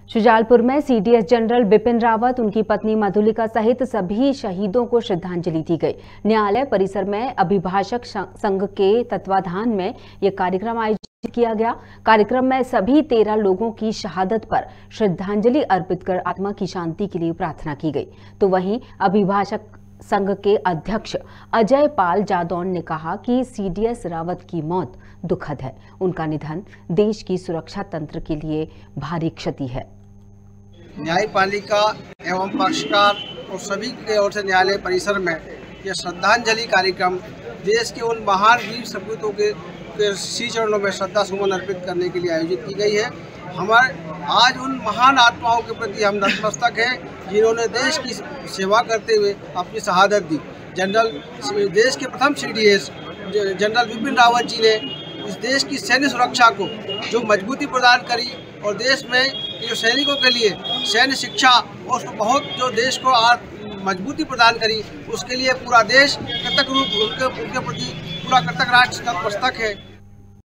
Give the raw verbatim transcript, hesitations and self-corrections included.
शुजालपुर में CDS general Bipin Rawat, उनकी पत्नी मधुलिका सहित सभी शहीदों को श्रद्धांजलि दी गई। न्यायालय परिसर में अभिभाषक संघ के तत्वाधान में यह कार्यक्रम आयोजित किया गया। कार्यक्रम में सभी तेरह लोगों की शहादत पर श्रद्धांजलि अर्पित कर आत्मा की शांति के लिए प्रार्थना की गई। तो वहीं अभिभाषक संघ के अध्यक्ष अजय पाल जादौन ने कहा कि सीडीएस रावत की मौत दुखद है। उनका निधन देश की सुरक्षा तंत्र के लिए भारी क्षति है। न्यायपालिका एवं पक्षकार और सभी की ओर से न्यायालय परिसर में यह श्रद्धांजलि कार्यक्रम देश के उन महान वीर सपूतों के, के श्री चरणों में श्रद्धा सुमन अर्पित करने के लिए आयोजित की गई है। हमारे आज उन महान आत्माओं के प्रति हम नतमस्तक हैं जिन्होंने देश की सेवा करते हुए अपनी शहादत दी। जनरल देश के प्रथम सीडीएस जनरल बिपिन रावत जी ने इस देश की सैन्य सुरक्षा को जो मजबूती प्रदान करी और देश में जो सैनिकों के लिए सैन्य शिक्षा और बहुत जो देश को मजबूती प्रदान करी, उसके लिए पूरा देश कृतज्ञ रूप उनके उनके प्रति पूरा कृतज्ञ राष्ट्र नतमस्तक है।